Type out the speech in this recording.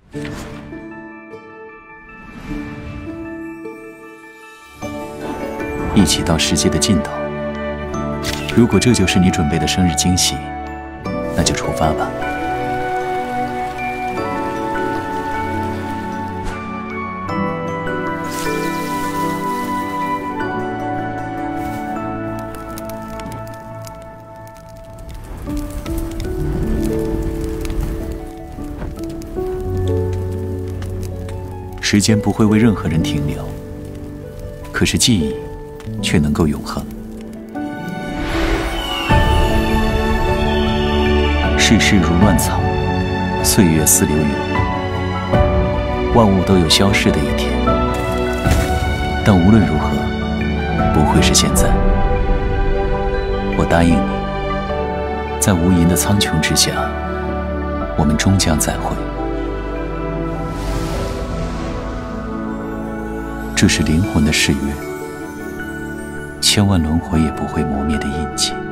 一起到世界的尽头。如果这就是你准备的生日惊喜，那就出发吧。时间不会为任何人停留，可是记忆却能够永恒。世事如乱草，岁月似流云，万物都有消逝的一天。但无论如何，不会是现在。我答应你，在无垠的苍穹之下，我们终将再会。这是灵魂的誓约，千万轮回也不会磨灭的印记。